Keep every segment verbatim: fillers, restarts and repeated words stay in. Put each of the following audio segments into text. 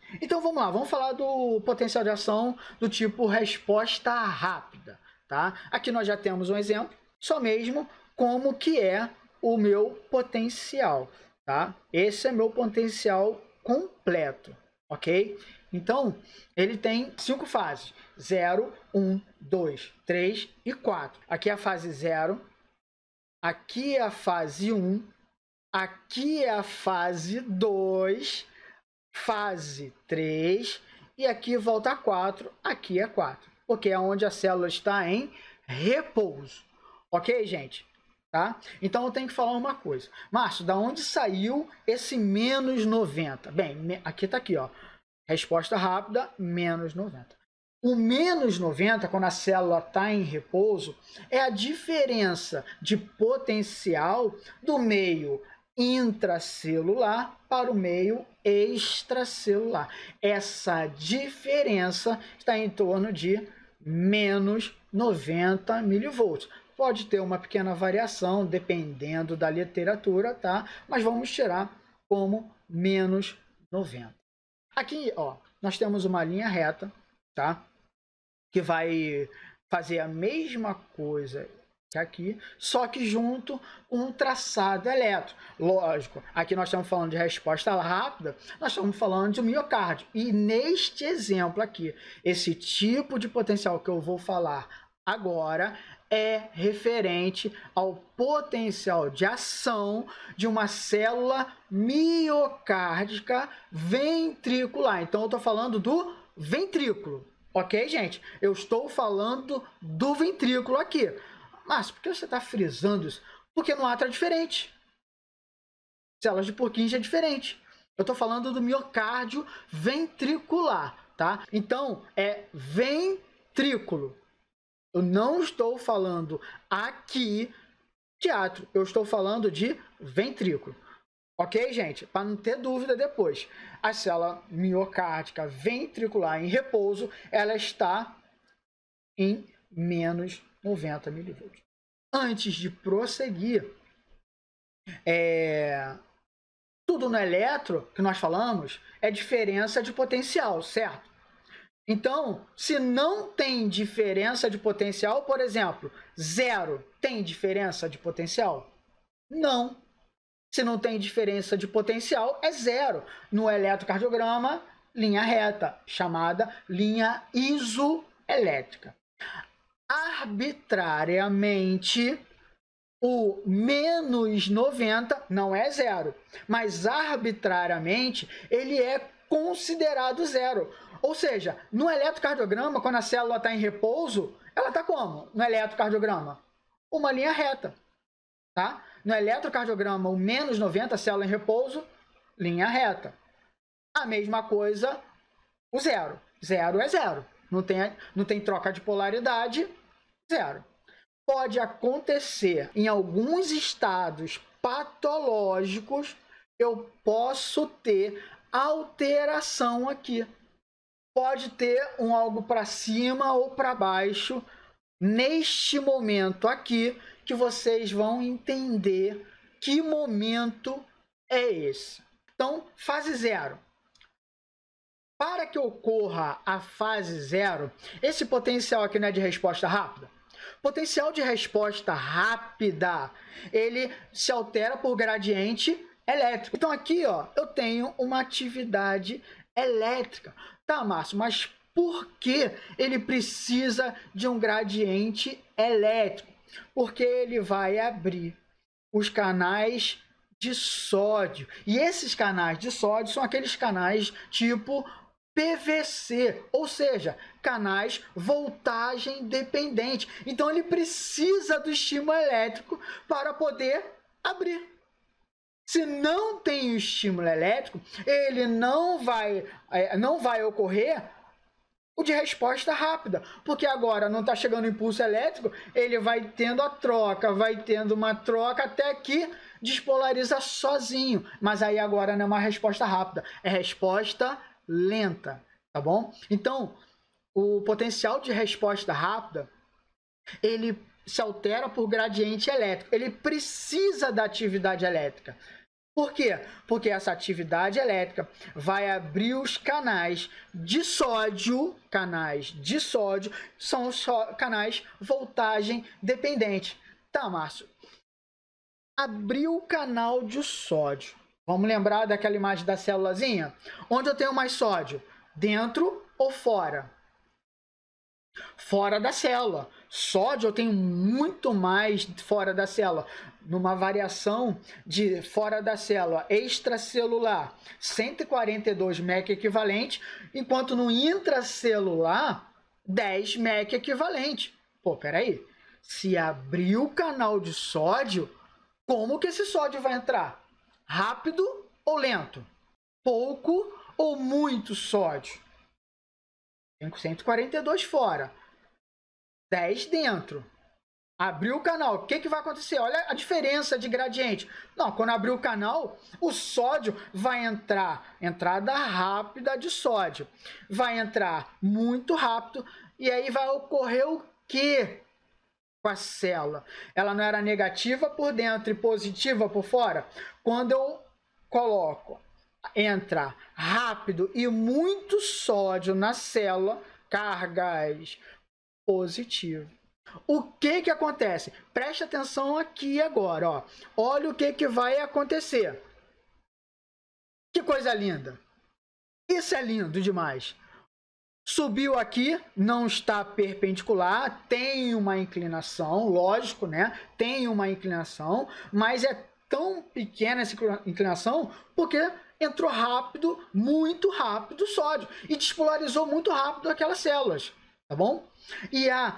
Então vamos lá, vamos falar do potencial de ação do tipo resposta rápida, tá? Aqui nós já temos um exemplo, só mesmo como que é o meu potencial, tá? Esse é meu potencial completo, ok? Então, ele tem cinco fases, zero, um, dois, três e quatro. Aqui é a fase zero, aqui é a fase um, aqui é a fase dois, fase três e aqui volta a quatro, aqui é quatro, porque é onde a célula está em repouso. Ok, gente? Tá? Então eu tenho que falar uma coisa. Márcio, da onde saiu esse menos noventa? Bem, aqui está aqui, ó. Resposta rápida, menos noventa. O menos noventa, quando a célula está em repouso, é a diferença de potencial do meio intracelular para o meio extracelular. Essa diferença está em torno de menos noventa milivolts. Pode ter uma pequena variação dependendo da literatura, tá? Mas vamos tirar como menos noventa. Aqui, ó, nós temos uma linha reta, tá? Que vai fazer a mesma coisa que aqui, só que junto com um traçado elétrico. Lógico, aqui nós estamos falando de resposta rápida, nós estamos falando de miocárdio. E neste exemplo aqui, esse tipo de potencial que eu vou falar agora é referente ao potencial de ação de uma célula miocárdica ventricular. Então, eu estou falando do ventrículo, ok, gente? Eu estou falando do ventrículo aqui. Mas por que você está frisando isso? Porque no átrio é diferente. Células de Purkinje é diferente. Eu estou falando do miocárdio ventricular, tá? Então, é ventrículo. Eu não estou falando aqui de átrio, eu estou falando de ventrículo. Ok, gente? Para não ter dúvida depois. A célula miocárdica ventricular em repouso, ela está em menos noventa milivolts. Antes de prosseguir, é... tudo no eletro que nós falamos é diferença de potencial, certo? Então, se não tem diferença de potencial, por exemplo, zero tem diferença de potencial? Não. Se não tem diferença de potencial, é zero. No eletrocardiograma, linha reta, chamada linha isoelétrica. Arbitrariamente, o menos noventa não é zero, mas arbitrariamente ele é considerado zero. Ou seja, no eletrocardiograma, quando a célula está em repouso, ela está como? No eletrocardiograma? Uma linha reta. Tá? No eletrocardiograma, o menos noventa, célula em repouso, linha reta. A mesma coisa, o zero. Zero é zero. Não tem, não tem troca de polaridade, zero. Pode acontecer em alguns estados patológicos, eu posso ter alteração aqui. Pode ter um algo para cima ou para baixo neste momento aqui, que vocês vão entender que momento é esse. Então, fase zero. Para que ocorra a fase zero, esse potencial aqui não é de resposta rápida? Potencial de resposta rápida, ele se altera por gradiente elétrico. Então aqui, ó, eu tenho uma atividade elétrica. Tá, Márcio, mas por que ele precisa de um gradiente elétrico? Porque ele vai abrir os canais de sódio. E esses canais de sódio são aqueles canais tipo P V C, ou seja, canais voltagem dependente. Então ele precisa do estímulo elétrico para poder abrir. Se não tem o estímulo elétrico, ele não vai, não vai ocorrer o de resposta rápida, porque agora não está chegando impulso elétrico, ele vai tendo a troca, vai tendo uma troca até que despolariza sozinho. Mas aí agora não é uma resposta rápida, é resposta lenta, tá bom? Então, o potencial de resposta rápida, ele se altera por gradiente elétrico, ele precisa da atividade elétrica. Por quê? Porque essa atividade elétrica vai abrir os canais de sódio, canais de sódio, são só canais voltagem dependente. Tá, Márcio. Abriu o canal de sódio. Vamos lembrar daquela imagem da célulazinha? Onde eu tenho mais sódio? Dentro ou fora? Fora da célula. Sódio eu tenho muito mais fora da célula. Numa variação de fora da célula extracelular, cento e quarenta e dois mEq equivalente, enquanto no intracelular, dez mEq equivalente. Pô, peraí. Se abrir o canal de sódio, como que esse sódio vai entrar? Rápido ou lento? Pouco ou muito sódio? Tem cento e quarenta e dois fora, dez dentro. Abriu o canal, o que, que vai acontecer? Olha a diferença de gradiente. Não, quando abrir o canal, o sódio vai entrar, entrada rápida de sódio. Vai entrar muito rápido e aí vai ocorrer o quê com a célula? Ela não era negativa por dentro e positiva por fora? Quando eu coloco, entra rápido e muito sódio na célula, cargas positivas. O que que acontece? Preste atenção aqui agora, ó. Olha o que que vai acontecer. Que coisa linda. Isso é lindo demais. Subiu aqui, não está perpendicular, tem uma inclinação, lógico, né? Tem uma inclinação, mas é tão pequena essa inclinação porque entrou rápido, muito rápido o sódio e despolarizou muito rápido aquelas células. Tá bom? E a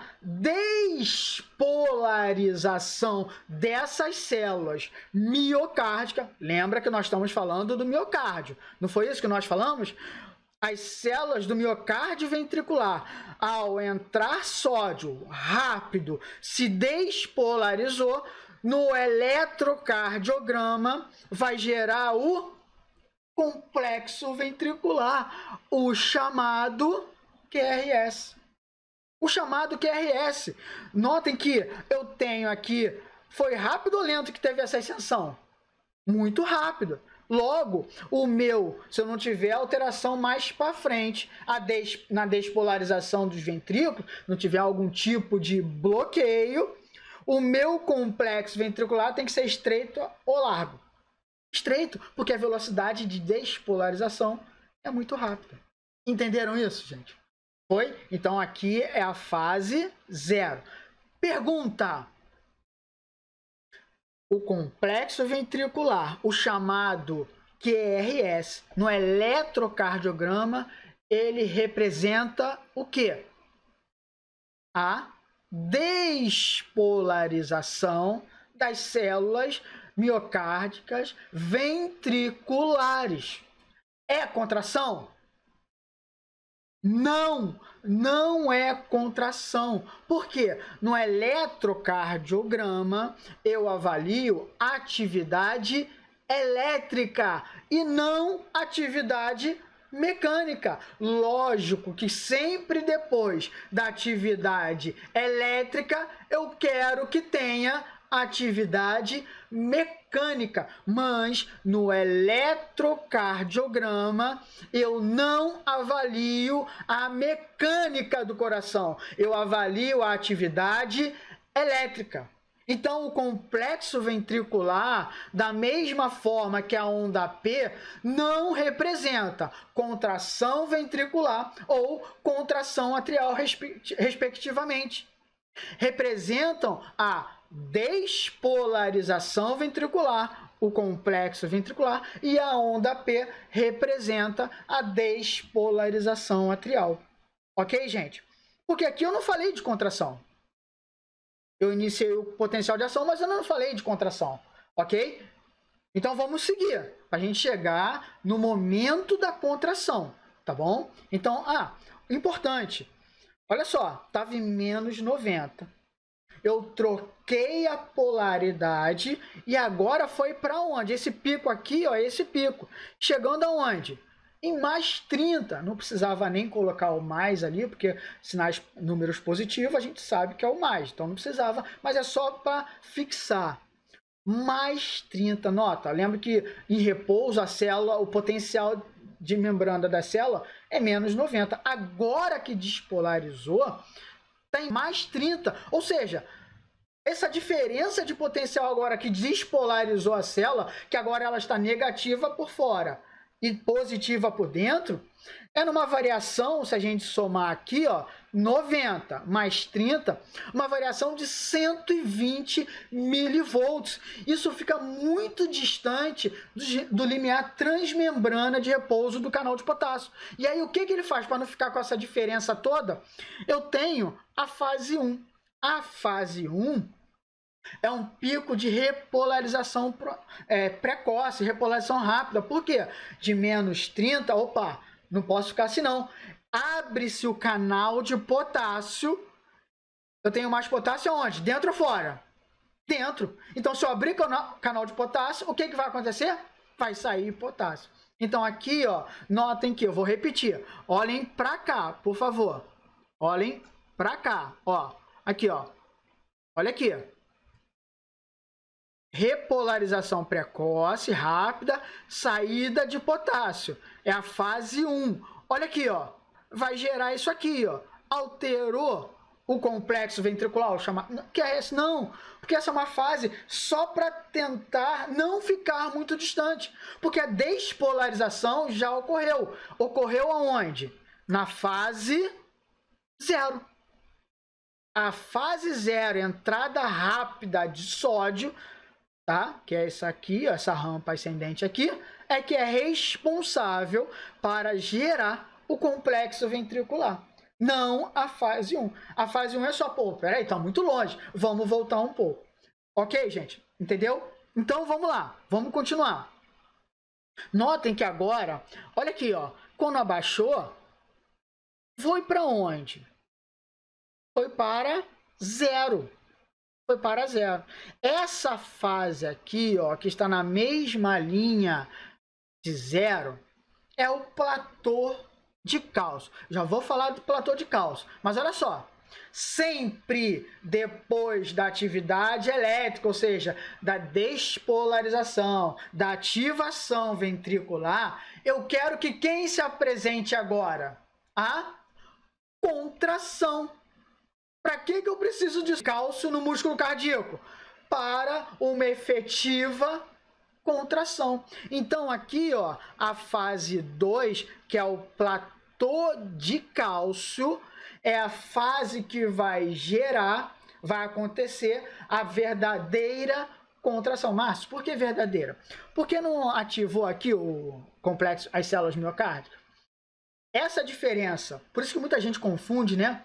despolarização dessas células miocárdicas, lembra que nós estamos falando do miocárdio, não foi isso que nós falamos? As células do miocárdio ventricular, ao entrar sódio rápido, se despolarizou, no eletrocardiograma vai gerar o complexo ventricular, o chamado Q R S. O chamado Q R S. Notem que eu tenho aqui, foi rápido ou lento que teve essa ascensão? Muito rápido. Logo, o meu, se eu não tiver alteração mais para frente, a des, na despolarização dos ventrículos, não tiver algum tipo de bloqueio, o meu complexo ventricular tem que ser estreito ou largo. Estreito, porque a velocidade de despolarização é muito rápida. Entenderam isso, gente? Foi? Então aqui é a fase zero. Pergunta. O complexo ventricular, o chamado Q R S, no eletrocardiograma, ele representa o quê? A despolarização das células miocárdicas ventriculares. É contração? Não, não é contração. Por quê? No eletrocardiograma, eu avalio atividade elétrica e não atividade mecânica. Lógico que sempre depois da atividade elétrica, eu quero que tenha atividade mecânica, mas no eletrocardiograma eu não avalio a mecânica do coração, eu avalio a atividade elétrica. Então, o complexo ventricular, da mesma forma que a onda P, não representa contração ventricular ou contração atrial, respectivamente. Representam a despolarização ventricular, o complexo ventricular, e a onda P representa a despolarização atrial. Ok, gente? Porque aqui eu não falei de contração. Eu iniciei o potencial de ação, mas eu não falei de contração. Ok? Então vamos seguir, para a gente chegar no momento da contração. Tá bom? Então, ah, importante. Olha só, estava em menos noventa. Eu troquei a polaridade e agora foi para onde? Esse pico aqui, ó, esse pico. Chegando aonde? Em mais trinta. Não precisava nem colocar o mais ali, porque sinais números positivos a gente sabe que é o mais. Então não precisava, mas é só para fixar. mais trinta. Nota, lembra que em repouso a célula, o potencial de membrana da célula é menos noventa. Agora que despolarizou, tem mais trinta. Ou seja, essa diferença de potencial agora que despolarizou a célula, que agora ela está negativa por fora e positiva por dentro, é numa variação, se a gente somar aqui, ó, noventa mais trinta, uma variação de cento e vinte milivolts. Isso fica muito distante do, do limiar transmembrana de repouso do canal de potássio. E aí o que, que ele faz para não ficar com essa diferença toda? Eu tenho a fase um. A fase um é um pico de repolarização é, precoce, repolarização rápida. Por quê? De menos trinta, opa, não posso ficar assim não. Abre-se o canal de potássio. Eu tenho mais potássio onde? Dentro ou fora? Dentro. Então, se eu abrir o canal de potássio, o que, que vai acontecer? Vai sair potássio. Então, aqui, ó, notem que eu vou repetir. Olhem para cá, por favor. Olhem para cá, ó. Aqui, ó. Olha aqui. Repolarização precoce, rápida, saída de potássio. É a fase um. Olha aqui, ó. Vai gerar isso aqui, ó. Alterou o complexo ventricular, chama... que é esse? Não, porque essa é uma fase só para tentar não ficar muito distante, porque a despolarização já ocorreu. Ocorreu aonde? Na fase zero. A fase zero, entrada rápida de sódio, tá? Que é essa aqui, essa rampa ascendente aqui, é que é responsável para gerar o complexo ventricular. Não a fase um. A fase um é só, pô, peraí, tá muito longe. Vamos voltar um pouco. Ok, gente? Entendeu? Então, vamos lá. Vamos continuar. Notem que agora, olha aqui, ó. Quando abaixou, foi para onde? Foi para zero. Foi para zero. Essa fase aqui, ó, que está na mesma linha de zero, é o platô de cálcio. Já vou falar do platô de cálcio, mas olha só. Sempre depois da atividade elétrica, ou seja, da despolarização, da ativação ventricular, eu quero que quem se apresente agora? A contração. Para que, que eu preciso de cálcio no músculo cardíaco? Para uma efetiva contração. Então, aqui, ó, a fase dois, que é o platô de cálcio, é a fase que vai gerar, vai acontecer a verdadeira contração. Márcio, por que verdadeira? Porque não ativou aqui o complexo, as células miocárdicas? Essa diferença, por isso que muita gente confunde, né?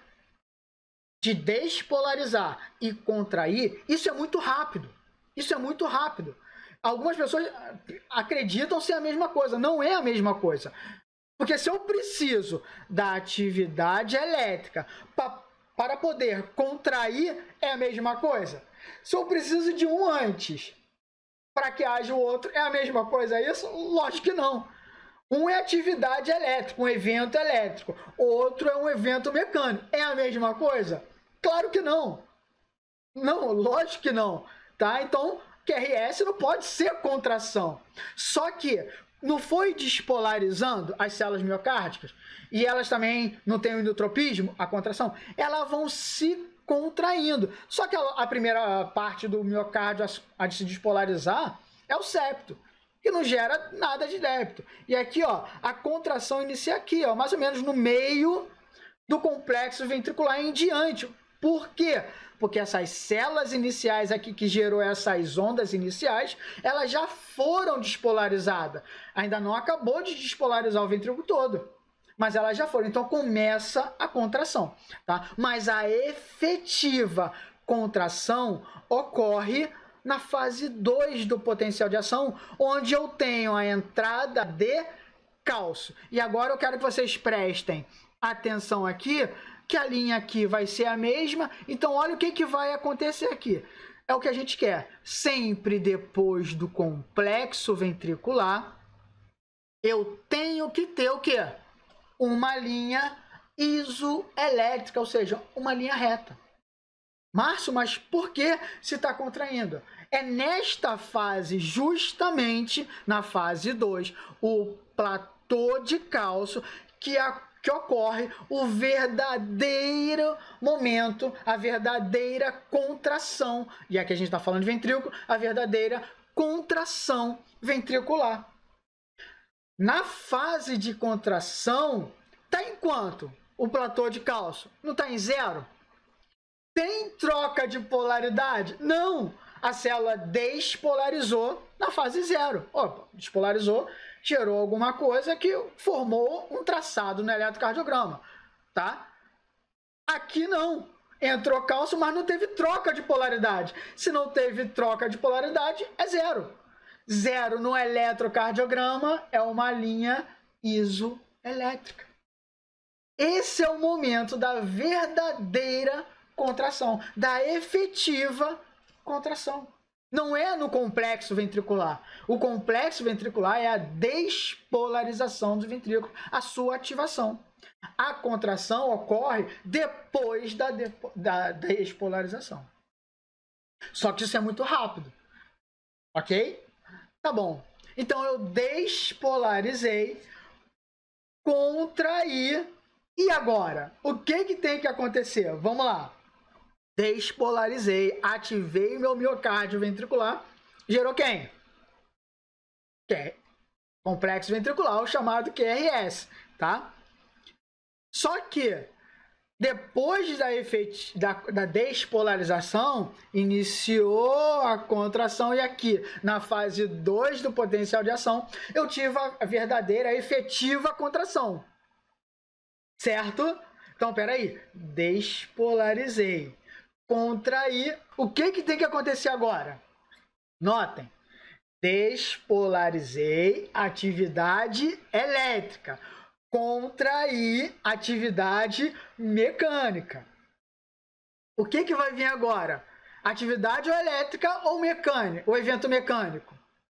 De despolarizar e contrair, isso é muito rápido. Isso é muito rápido. Algumas pessoas acreditam ser a mesma coisa. Não é a mesma coisa. Porque se eu preciso da atividade elétrica pa, para poder contrair, é a mesma coisa. Se eu preciso de um antes para que haja o outro, é a mesma coisa isso? Lógico que não. Um é atividade elétrica, um evento elétrico. Outro é um evento mecânico. É a mesma coisa? Claro que não. Não, lógico que não. Tá? Então, Q R S não pode ser contração. Só que não foi despolarizando as células miocárdicas e elas também não têm o endotropismo, a contração, elas vão se contraindo. Só que a, a primeira parte do miocárdio a, a de se despolarizar é o septo, que não gera nada de débito. E aqui, ó, a contração inicia aqui, ó, mais ou menos no meio do complexo ventricular em diante. Por quê? Porque essas células iniciais aqui que gerou essas ondas iniciais, elas já foram despolarizadas. Ainda não acabou de despolarizar o ventrículo todo, mas elas já foram. Então começa a contração, tá? Mas a efetiva contração ocorre na fase dois do potencial de ação, onde eu tenho a entrada de cálcio. E agora eu quero que vocês prestem atenção aqui, que a linha aqui vai ser a mesma. Então, olha o que, que vai acontecer aqui. É o que a gente quer. Sempre depois do complexo ventricular, eu tenho que ter o quê? Uma linha isoelétrica, ou seja, uma linha reta. Márcio, mas por que se está contraindo? É nesta fase, justamente na fase dois, o platô de cálcio, que, a, que ocorre o verdadeiro momento, a verdadeira contração. E aqui a gente está falando de ventrículo, a verdadeira contração ventricular. Na fase de contração, está em quanto o platô de cálcio? Não está em zero? Tem troca de polaridade? Não! A célula despolarizou na fase zero. Opa, despolarizou, gerou alguma coisa que formou um traçado no eletrocardiograma, tá? Aqui não. Entrou cálcio, mas não teve troca de polaridade. Se não teve troca de polaridade, é zero. Zero no eletrocardiograma é uma linha isoelétrica. Esse é o momento da verdadeira contração, da efetiva contração. Não é no complexo ventricular. O complexo ventricular é a despolarização do ventrículo, a sua ativação. A contração ocorre depois da, depo da despolarização. Só que isso é muito rápido. Ok? Tá bom. Então eu despolarizei, contraí. E agora? O que, que tem que acontecer? Vamos lá. Despolarizei, ativei meu miocárdio ventricular. Gerou quem? Que complexo ventricular, o chamado Q R S, tá? Só que depois da, efet... da, da despolarização, iniciou a contração e aqui, na fase dois do potencial de ação, eu tive a verdadeira, a efetiva contração. Certo? Então, peraí. Despolarizei. Contraí. O que, que tem que acontecer agora? Notem. Despolarizei, atividade elétrica. Contraí, atividade mecânica. O que, que vai vir agora? Atividade elétrica ou mecânica? O evento mecânico?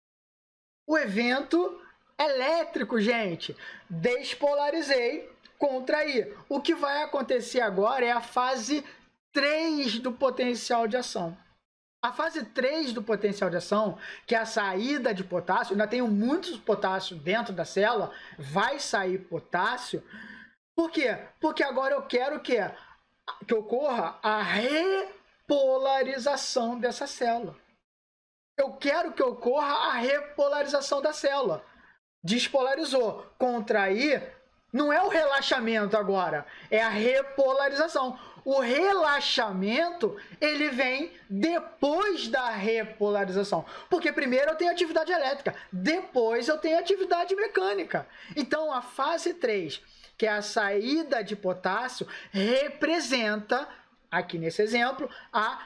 O evento elétrico, gente. Despolarizei, contrair. O que vai acontecer agora é a fase três do potencial de ação. A fase três do potencial de ação, que é a saída de potássio, ainda tenho muitos potássio dentro da célula, vai sair potássio. Por quê? Porque agora eu quero que, que ocorra a repolarização dessa célula. Eu quero que ocorra a repolarização da célula. Despolarizou, contrair. Não é o relaxamento agora, é a repolarização. O relaxamento, ele vem depois da repolarização. Porque primeiro eu tenho atividade elétrica, depois eu tenho atividade mecânica. Então, a fase três, que é a saída de potássio, representa, aqui nesse exemplo, a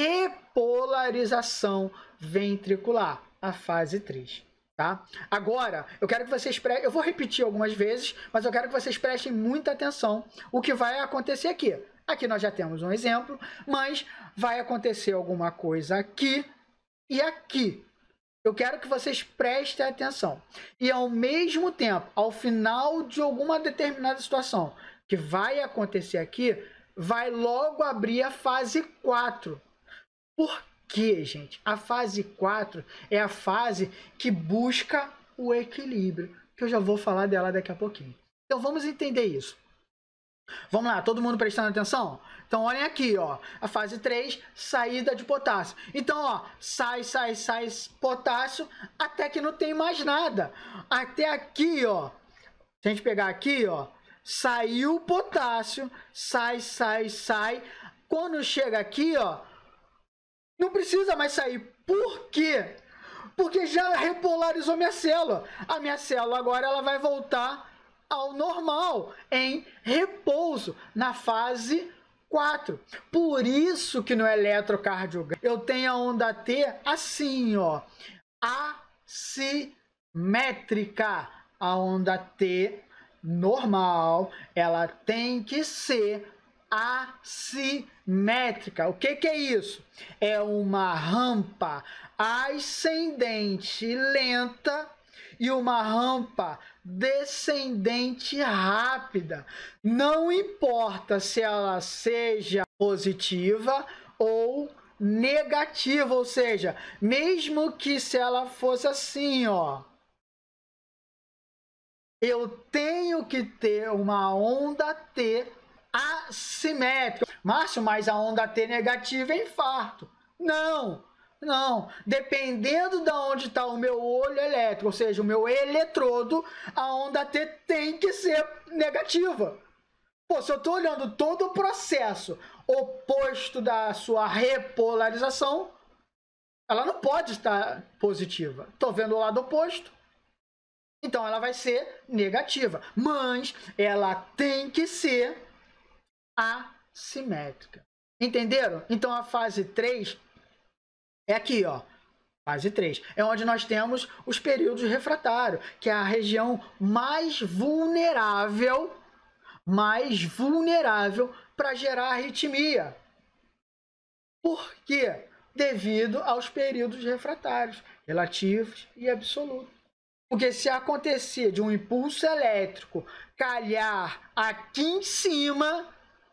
repolarização ventricular, a fase três. Tá? Agora, eu quero que vocês prestem, eu vou repetir algumas vezes, mas eu quero que vocês prestem muita atenção o que vai acontecer aqui. Aqui nós já temos um exemplo, mas vai acontecer alguma coisa aqui e aqui. Eu quero que vocês prestem atenção. E ao mesmo tempo, ao final de alguma determinada situação que vai acontecer aqui, vai logo abrir a fase quatro. Por quê? Que, gente, a fase quatro é a fase que busca o equilíbrio, que eu já vou falar dela daqui a pouquinho. Então, vamos entender isso. Vamos lá, todo mundo prestando atenção? Então, olhem aqui, ó, a fase três, saída de potássio. Então, ó, sai, sai, sai potássio, até que não tem mais nada. Até aqui, ó, se a gente pegar aqui, ó, saiu potássio, sai, sai, sai. Quando chega aqui, ó, não precisa mais sair. Por quê? Porque já repolarizou minha célula. A minha célula agora ela vai voltar ao normal, em repouso, na fase quatro. Por isso que no eletrocardiograma eu tenho a onda T assim, ó, assimétrica. A onda T normal, ela tem que ser assimétrica. O que que é isso? É uma rampa ascendente lenta e uma rampa descendente rápida. Não importa se ela seja positiva ou negativa, ou seja, mesmo que se ela fosse assim, ó, eu tenho que ter uma onda T assimétrica. Márcio, mas a onda T negativa é infarto. Não, não. Dependendo de onde está o meu olho elétrico, ou seja, o meu eletrodo, a onda T tem que ser negativa. Pô, se eu estou olhando todo o processo oposto da sua repolarização, ela não pode estar positiva. Estou vendo o lado oposto. Então ela vai ser negativa, mas ela tem que ser assimétrica. Entenderam? Então a fase três é aqui, ó. Fase três é onde nós temos os períodos refratários, que é a região mais vulnerável, mais vulnerável para gerar arritmia. Por quê? Devido aos períodos refratários, relativos e absolutos. Porque se acontecer de um impulso elétrico calhar aqui em cima,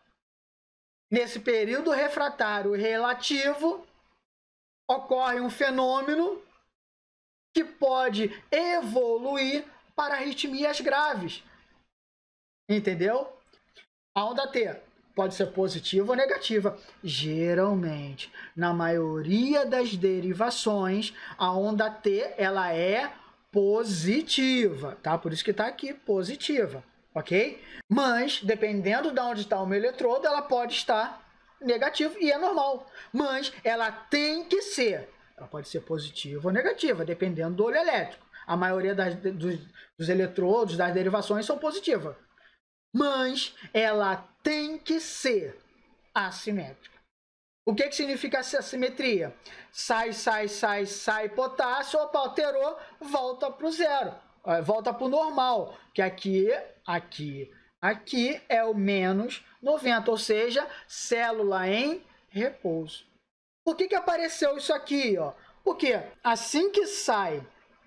nesse período refratário relativo, ocorre um fenômeno que pode evoluir para arritmias graves. Entendeu? A onda T pode ser positiva ou negativa. Geralmente, na maioria das derivações, a onda T ela é positiva, tá? Por isso que tá aqui, positiva, ok? Mas, dependendo de onde está o meu eletrodo, ela pode estar negativa e é normal. Mas ela tem que ser, ela pode ser positiva ou negativa, dependendo do olho elétrico. A maioria das, dos, dos eletrodos, das derivações, são positivas. Mas ela tem que ser assimétrica. O que, que significa essa assimetria? Sai, sai, sai, sai potássio, opa, alterou, volta para o zero, volta para o normal, que aqui, aqui, aqui é o menos noventa, ou seja, célula em repouso. Por que, que apareceu isso aqui? Ó? Porque assim que sai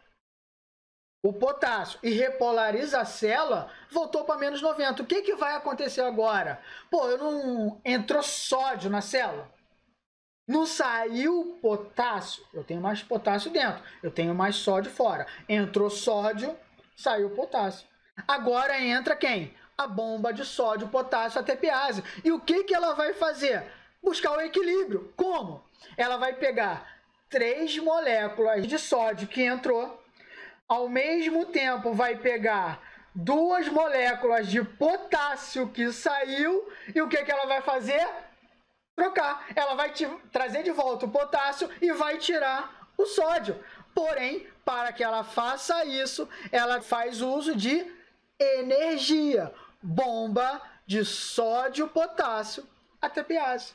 o potássio e repolariza a célula, voltou para menos noventa. O que, que vai acontecer agora? Pô, eu não entrou sódio na célula? Não saiu potássio, eu tenho mais potássio dentro, eu tenho mais sódio fora. Entrou sódio, saiu potássio. Agora entra quem? A bomba de sódio, potássio, a tepiase. E o que, que ela vai fazer? Buscar o equilíbrio. Como? Ela vai pegar três moléculas de sódio que entrou, ao mesmo tempo vai pegar duas moléculas de potássio que saiu, e o que, que ela vai fazer? Trocar. Ela vai te trazer de volta o potássio e vai tirar o sódio. Porém, para que ela faça isso, ela faz uso de energia. Bomba de sódio, potássio, a tepiase.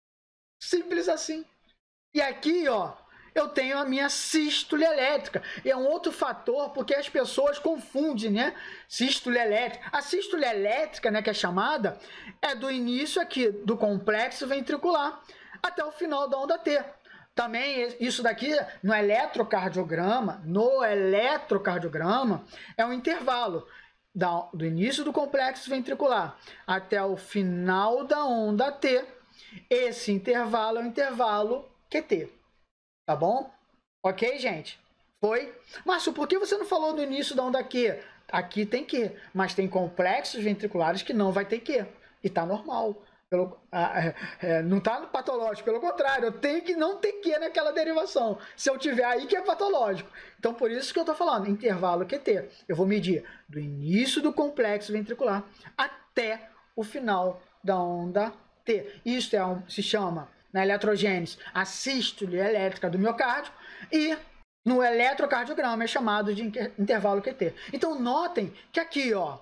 Simples assim. E aqui, ó, eu tenho a minha sístole elétrica. E é um outro fator, porque as pessoas confundem, né? Sístole elétrica. A sístole elétrica, né, que é chamada, é do início aqui do complexo ventricular até o final da onda T. Também isso daqui no eletrocardiograma, no eletrocardiograma é um intervalo da, do início do complexo ventricular até o final da onda T. Esse intervalo é o intervalo Q T. Tá bom? Ok, gente? Foi? Márcio, por que você não falou no início da onda Q? Aqui tem Q, mas tem complexos ventriculares que não vai ter Q. E tá normal. Pelo, ah, é, não tá patológico, pelo contrário, eu tenho que não ter Q naquela derivação. Se eu tiver aí que é patológico. Então, por isso que eu tô falando, intervalo Q T. Eu vou medir do início do complexo ventricular até o final da onda T. Isso é um, se chama, na eletrogênese, a sístole elétrica do miocárdio, e no eletrocardiograma é chamado de intervalo Q T. Então, notem que aqui, ó,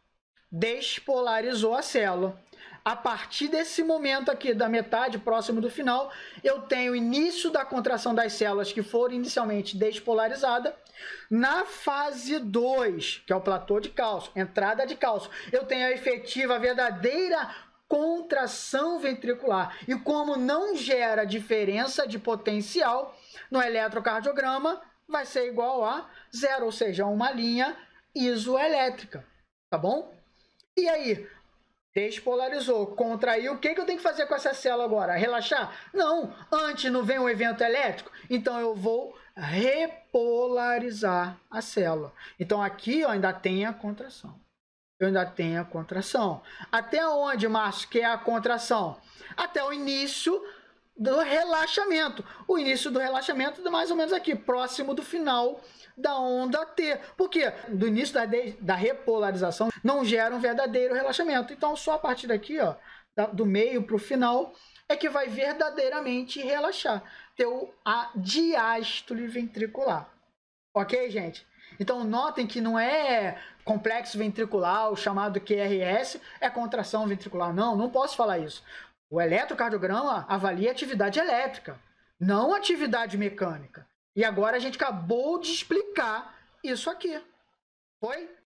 despolarizou a célula. A partir desse momento aqui, da metade próximo do final, eu tenho o início da contração das células que foram inicialmente despolarizadas. Na fase dois, que é o platô de cálcio, entrada de cálcio, eu tenho a efetiva, a verdadeira contração ventricular. E como não gera diferença de potencial, no eletrocardiograma vai ser igual a zero, ou seja, uma linha isoelétrica. Tá bom? E aí, Despolarizou, contraiu. O que, que eu tenho que fazer com essa célula agora? Relaxar? Não, antes não vem um evento elétrico, então eu vou repolarizar a célula. Então aqui ó, ainda tem a contração. Eu ainda tenho a contração. Até onde, Márcio, que é a contração? Até o início do relaxamento. O início do relaxamento é mais ou menos aqui, próximo do final da onda T. Por quê? Do início da, da repolarização não gera um verdadeiro relaxamento. Então, só a partir daqui, ó, do meio para o final, é que vai verdadeiramente relaxar. Ter a diástole ventricular. Ok, gente? Então, notem que não é complexo ventricular, o chamado Q R S, é contração ventricular. Não, não posso falar isso. O eletrocardiograma avalia atividade elétrica, não atividade mecânica. E agora a gente acabou de explicar isso aqui. Foi?